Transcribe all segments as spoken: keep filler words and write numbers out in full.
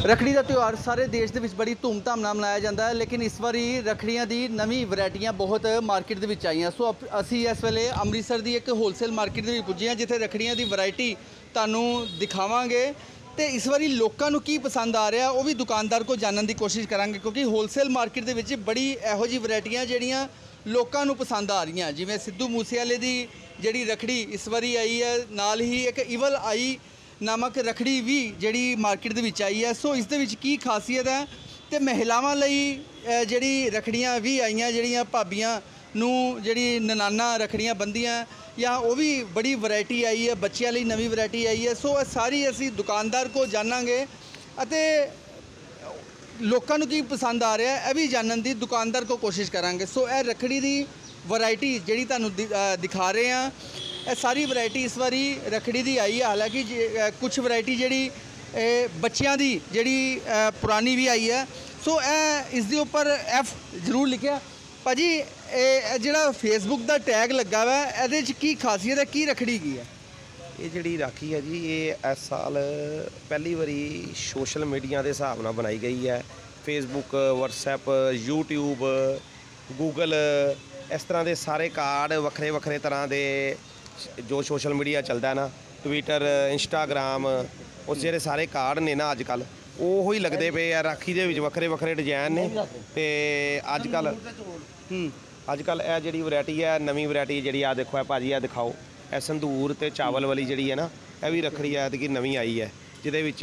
रखड़ी का त्यौहार सारे देश के बड़ी धूमधाम नाल मनाया जाता है, लेकिन इस बारी रखड़ियां की नवी वैरायटियां बहुत मार्केट के आई। सो असी इस वेले अमृतसर की एक होलसेल मार्केट के पुजे हैं, जिथे रखड़ियां की वैरायटी तुहानू दिखावांगे। तो इस बारी लोगों को की पसंद आ रहा वो भी दुकानदार को जानने की कोशिश करांगे, क्योंकि होलसेल मार्केट के बड़ी इहो जी वैरायटियां जिहड़ियां लोगों को पसंद आ रही हैं। जिवें सिद्धू मूसेवाले की जिहड़ी रखड़ी इस बारी आई है, नाल ही एक ईवल आई नामक रखड़ी भी जिहड़ी मार्केट के आई है। सो इस दे विच की खासियत है, तो महिलावां लई जिहड़ी रखड़ियां भी आईयां, जिहड़ियां भाबियां नूं जिहड़ी ननाना रखड़ियां बंदियां या वो भी बड़ी वैरायटी आई है, बच्चों लई नवी वैरायटी आई है। सो सारी असी दुकानदार को जानांगे अते लोगों को की पसंद आ रहा है यह भी जानने की दुकानदार को कोशिश करांगे। सो यह रखड़ी की वैरायटी जिहड़ी तुहानू दिखा रहे हैं, यह सारी वैरायटी इस बारी रखड़ी की आई है। हालांकि कुछ वैरायटी जिहड़ी बच्चों की जिहड़ी पुरानी भी आई है। सो ए इस दे उपर एफ जरूर लिखिया भाजी, जिहड़ा फेसबुक का टैग लगा हुआ है इहदे च की खासियत है, की रखड़ी की है? ये जिहड़ी राखी है जी, ये इस साल पहली बारी सोशल मीडिया के हिसाब नाल बनाई गई है। फेसबुक, व्हाट्सएप, यूट्यूब, गूगल, इस तरह के सारे कार्ड वक्रे वक्रे तरह के जो सोशल मीडिया चलता है ना, ट्विटर, इंस्टाग्राम, उस जेह्ड़े सारे कार्ड ने ना अजकल वो ही लगते पे आ। राखी दे विच वक्रे वक्रे डिजाइन ने ते अजकल अजकल यह जिहड़ी वैरायटी है नवी वैरायटी जिहड़ी आ देखो है भाजी, आ दिखाओ यह संदूर ते चावल वाली जिहड़ी है ना, यह भी रखड़ी है कि नवी आई है, जिहदे विच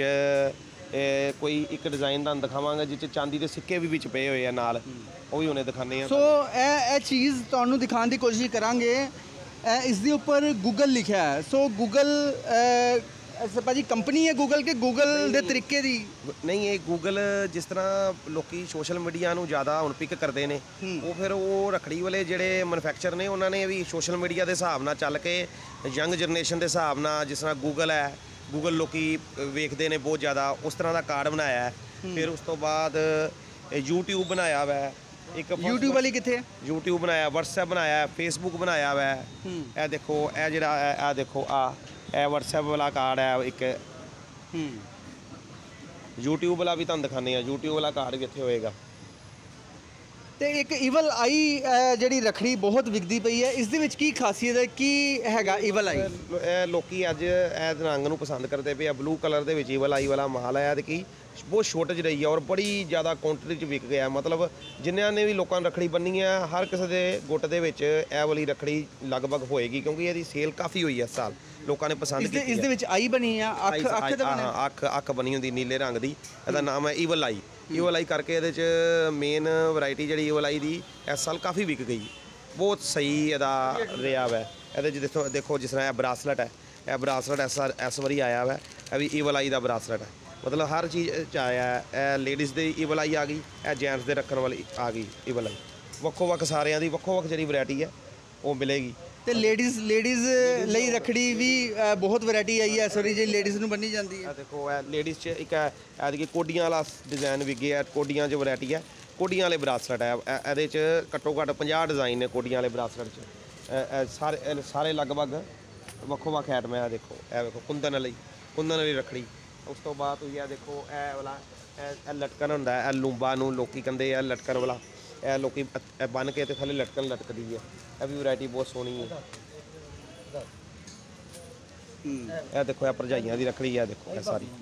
कोई एक डिज़ाइन तुहानूं दिखावांगा जिस चांदी के सिक्के भी विच पे हुए हैं नाल, वो भी उन्हें दिखाने। सो यह चीज़ तुहानूं दिखाने की कोशिश करांगे। इस दे उपर गूगल लिखा है। सो गूगल भाजी कंपनी है गूगल के गूगल के तरीके दी नहीं, ये गूगल जिस तरह लोग सोशल मीडिया नूं ज़्यादा हुण पिक करते हैं, वो फिर वो रखड़ी वाले जिहड़े मैनुफैक्चर ने उन्होंने भी सोशल मीडिया के हिसाब नाल चल के यंग जनरेशन के हिसाब नाल, जिस तरह गूगल है, गूगल लोग वेखते हैं बहुत ज़्यादा, उस तरह का कार्ड बनाया है। फिर उस तो बाद यूट्यूब बनाया हुआ है, एक यूट्यूब वाली कितने यूट्यूब बनाया, व्हाट्सएप बनाया, फेसबुक बनाया हुआ है। यह देखो यह जरा आ देखो आ ए व्हाट्सएप वाला कार्ड है, एक यूट्यूब वाला भी तुहानूं दिखाने हैं, यूट्यूब वाला कार्ड भी इत्थे होएगा। तो एक ईवल आई जिहड़ी रखड़ी बहुत विकदी पई है, इस दे विच की खासियत है, की हैगा ईवल आई? लोकी अज इस रंग नूं पसंद करते पे, ब्लू कलर दे विच ईवल आई वाला माल है कि बहुत शॉर्टेज रही है और बड़ी ज़्यादा क्वांटिटी विक गया। मतलब जिन्होंने ने भी लोगों ने रखड़ी बनी है, हर किसी के गुट दे विच यह वाली रखड़ी लगभग होएगी, क्योंकि इसकी सेल काफ़ी हुई है इस साल, लोगों ने पसंद की। इस दे विच आई बनी है, अख अख अख अख बनी होंदी नीले रंग की, इसका नाम है ईवल आई। ईवल आई करके ये मेन वैरायटी जी ईवल आई की इस साल काफ़ी विक गई, बहुत सही इहदा रहा है। ये देखो देखो जिस तरह ब्रासलेट है, यह ब्रासलेट इस इस बारी आया हुआ है, यह भी ईवल आई का ब्रासलेट है। मतलब हर चीज़ आया है। लेडीज़ की ईवल आई आ गई, यह जेंट्स के रखने वाली आ गई ईवल आई, वक्खो वक् सारिया की वक्खो वक् जी वैरायटी है वो मिलेगी। तो लेडीज़ लेडीज़ लई रखड़ी भी बहुत वैरायटी आई है, सॉरी जी लेडीज़ नूं बन्नी जाती है। देखो लेडीज़ च एक ऐतकी कोडियां वाला डिज़ाइन विक गया, कोडियां जो वैरायटी है, कोडियां वाले ब्रासलेट है, ये घट्टो घट्ट पचास डिज़ाइन ने कोडियां वाले ब्रासलेट च, सारे सारे लगभग वक्खो वक् आइटम है। देखो यह देखो कुंदन वाली कुंदन वाली रखड़ी, उस तो बाद हुई है देखो ए वाला ए लटकन होंदा है, लूंबा नूं लोकी कहंदे आ लटकन वाला, ए लोकी बन के ते थल्ले लटकन लटकदी है। यह भी वैरायटी बहुत सोहनी है। यह देखो यह भरजाइयां दी रखड़ी है, देखो यह सारी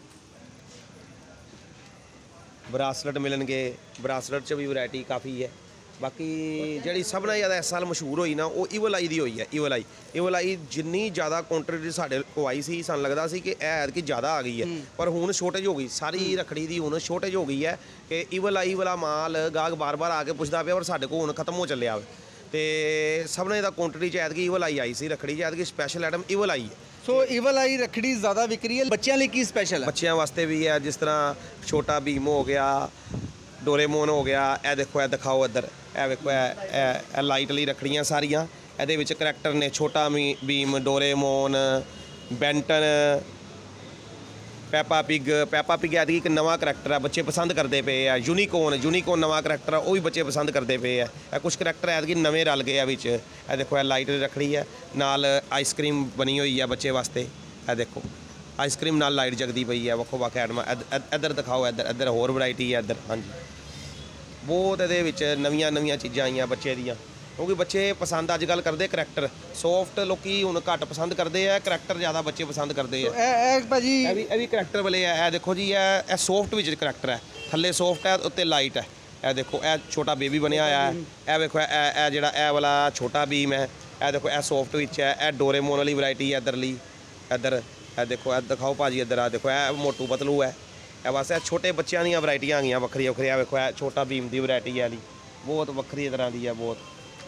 ब्रासलेट मिलणगे, ब्रासलेट च भी वैरायटी काफ़ी है। बाकी जी सब नाल ज़्यादा इस साल मशहूर हुई ना, वो ईवल आई दी हुई है। ईवल आई ईवल आई जिन्नी ज़्यादा क्वांटिटी साढ़े को आई सी, सानूं लगदा सी कि ऐत कि ज़्यादा आ गई है, पर हुण शॉर्टेज हो गई सारी रखड़ी दी, हुण शॉर्टेज हो गई है कि ईवल आई वाला माल गाहक बार बार आके पुछदा पिया, पर साढ़े को हुण खत्म हो चलिया। तो सब ने क्वांटिटी च ऐतकी ईवल आई आई सी रखड़ी, ऐतकी स्पैशल आइटम ईवल आई है। सो ईवल आई रखड़ी ज़्यादा विक रही है, बच्चों लिए की स्पैशल है? बच्चों वास्ते भी है, जिस तरह छोटा भीम हो गया, डोरेमोन हो गया, यह देखो यह दिखाओ इधर, यह देखो यह लाइट वाली रखड़ियाँ सारियाँ, ये करैक्टर ने Chhota Bheem, Doraemon, Ben Ten, Peppa Pig. Peppa Pig ऐतकी एक नवा करैक्टर है, बच्चे पसंद करते पे है। यूनीकॉर्न यूनीकॉर्न नवा करैक्टर है, वो भी बच्चे पसंद करते पे है। कुछ करैक्टर ऐतकी नवे रल गए बिच। यह देखो यह लाइट रखड़ी है, नाल आइसक्रीम बनी हुई है बच्चे वास्ते, यह देखो ਆਈਸਕ੍ਰੀਮ ਨਾਲ ਲਾਈਟ ਜਗਦੀ ਪਈ ਹੈ, ਵੱਖੋ ਵੱਖ ਐਟਮਾਂ। ਇੱਧਰ ਦਿਖਾਓ, ਇੱਧਰ ਇੱਧਰ ਹੋਰ ਵੈਰਾਈਟੀ ਹੈ ਇੱਧਰ। ਹਾਂਜੀ, ਬਹੁਤ ਇਹਦੇ ਵਿੱਚ ਨਵੀਆਂ ਨਵੀਆਂ ਚੀਜ਼ਾਂ ਆਈਆਂ ਬੱਚੇ ਦੀਆਂ, ਕਿਉਂਕਿ ਬੱਚੇ ਪਸੰਦ ਅੱਜ ਕੱਲ੍ਹ ਕਰਦੇ ਕਰੈਕਟਰ। ਸੌਫਟ ਲੋਕੀ ਹੁਣ ਘੱਟ ਪਸੰਦ ਕਰਦੇ ਆ, ਕਰੈਕਟਰ ਜ਼ਿਆਦਾ ਬੱਚੇ ਪਸੰਦ ਕਰਦੇ ਆ। ਇਹ ਇਹ ਭਾਜੀ ਇਹ ਵੀ ਇਹ ਵੀ ਕਰੈਕਟਰ ਵਾਲੇ ਆ। ਇਹ ਦੇਖੋ ਜੀ, ਇਹ ਇਹ ਸੌਫਟ ਵਿੱਚ ਕਰੈਕਟਰ ਹੈ, ਥੱਲੇ ਸੌਫਟ ਹੈ, ਉੱਤੇ ਲਾਈਟ ਹੈ। ਇਹ ਦੇਖੋ, ਇਹ ਛੋਟਾ ਬੇਬੀ ਬਣਿਆ ਹੋਇਆ ਹੈ। ਇਹ ਵੇਖੋ, ਇਹ ਇਹ ਜਿਹੜਾ ਇਹ ਵਾਲਾ ਛੋਟਾ ਬੀਮ ਹੈ, ਇਹ ਦੇਖੋ ਇਹ ਸੌਫਟ ਵਿੱਚ ਹੈ। ਇਹ ਡੋਰੇਮੋਨ ਵਾਲੀ ਵੈਰਾਈਟੀ ਹੈ ਇੱਧਰਲੀ। ਇੱਧਰ ਇਹ ਦੇਖੋ, ਇਹ ਦਿਖਾਓ ਭਾਜੀ ਇੱਧਰ। ਆ ਦੇਖੋ, ਇਹ ਮੋਟੂ ਪਤਲੂ ਹੈ। ਇਹ ਬਸ ਇਹ ਛੋਟੇ ਬੱਚਿਆਂ ਦੀਆਂ ਵੈਰਾਈਟੀਆਂ ਆ ਗਈਆਂ ਵੱਖਰੀਆਂ ਵੱਖਰੀਆਂ। ਵੇਖੋ, ਇਹ ਛੋਟਾ ਬੀਮ ਦੀ ਵੈਰਾਈਟੀ ਹੈ ਵਾਲੀ, ਬਹੁਤ ਵੱਖਰੀ ਤਰ੍ਹਾਂ ਦੀ ਹੈ ਬਹੁਤ।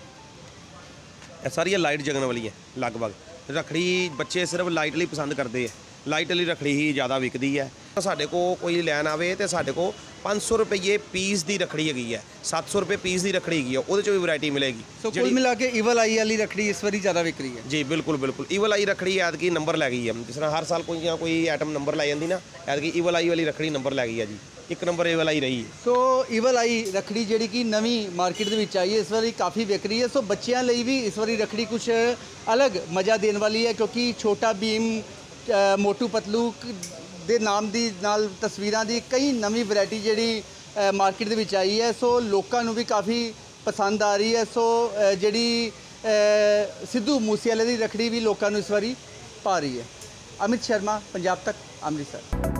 ਇਹ ਸਾਰੀਆਂ ਲਾਈਟ ਜਗਣ ਵਾਲੀ ਹੈ ਲਗਭਗ। ਰੱਖੜੀ ਬੱਚੇ ਸਿਰਫ ਲਾਈਟ ਲਈ ਪਸੰਦ ਕਰਦੇ ਆ, ਲਾਈਟ ਵਾਲੀ ਰੱਖੜੀ ਹੀ ਜ਼ਿਆਦਾ ਵਿਕਦੀ ਹੈ। ਸਾਡੇ ਕੋਲ ਕੋਈ ਲੈਣ ਆਵੇ ਤਾਂ ਸਾਡੇ ਕੋਲ ਪੰਜ ਸੌ ਰੁਪਏ ਪੀਸ ਦੀ ਰੱਖੜੀ ਹੈਗੀ ਹੈ, ਸੱਤ ਸੌ ਰੁਪਏ ਪੀਸ ਦੀ ਰੱਖੜੀ ਹੈਗੀ ਹੈ, ਉਹਦੇ 'ਚ ਵੀ ਵੈਰਾਈਟੀ ਮਿਲੇਗੀ। ਸੋ ਕੁੱਲ ਮਿਲਾ ਕੇ ਈਵਲ ਆਈ ਵਾਲੀ ਰੱਖੜੀ ਇਸ ਵਾਰੀ ਜ਼ਿਆਦਾ ਵਿਕ ਰਹੀ ਹੈ ਜੀ। ਬਿਲਕੁਲ ਬਿਲਕੁਲ, ਈਵਲ ਆਈ ਰੱਖੜੀ ਐਤਕੀ ਨੰਬਰ ਲੈ ਗਈ ਹੈ। ਜਿਸ ਤਰ੍ਹਾਂ ਹਰ ਸਾਲ ਕੋਈ ਜਾਂ ਕੋਈ ਆਈਟਮ ਨੰਬਰ ਲੈ ਜਾਂਦੀ ਨਾ, ਐਤਕੀ ਈਵਲ ਆਈ ਵਾਲੀ ਰੱਖੜੀ ਨੰਬਰ ਲੈ ਗਈ ਹੈ ਜੀ। ਇੱਕ ਨੰਬਰ ਈਵਲ ਆਈ ਰਹੀ ਹੈ। ਸੋ ਈਵਲ ਆਈ ਰੱਖੜੀ ਜਿਹੜੀ ਕਿ ਨਵੀਂ ਮਾਰਕੀਟ ਦੇ ਵਿੱਚ ਆਈ ਹੈ, ਇਸ ਵਾਰੀ ਕਾਫੀ ਵਿਕ ਰਹੀ ਹੈ। ਸੋ ਬੱਚਿਆਂ ਲਈ ਵੀ ਇਸ ਵਾਰੀ ਰੱਖੜੀ ਕੁਝ ਅਲੱਗ ਮਜ਼ਾ ਦੇਣ ਵਾਲੀ ਹੈ, ਕਿਉਂਕਿ ਛੋਟਾ ਭੀਮ, ਮੋਟੂ ਪਤਲੂ ਦੇ ਨਾਮ ਦੀ ਨਾਲ ਤਸਵੀਰਾਂ ਦੀ ਕਈ ਨਵੀਂ ਵੈਰਾਈਟੀ ਜਿਹੜੀ ਮਾਰਕੀਟ ਦੇ ਵਿੱਚ ਆਈ ਹੈ। ਸੋ ਲੋਕਾਂ ਨੂੰ ਵੀ ਕਾਫੀ ਪਸੰਦ ਆ ਰਹੀ ਹੈ। ਸੋ ਜਿਹੜੀ ਸਿੱਧੂ ਮੂਸੇਵਾਲੇ ਦੀ ਰੱਖੜੀ ਵੀ ਲੋਕਾਂ ਨੂੰ ਇਸ ਵਾਰੀ ਪਾ ਰਹੀ ਹੈ। ਅਮਿਤ ਸ਼ਰਮਾ, ਪੰਜਾਬ ਤੱਕ, ਅੰਮ੍ਰਿਤਸਰ।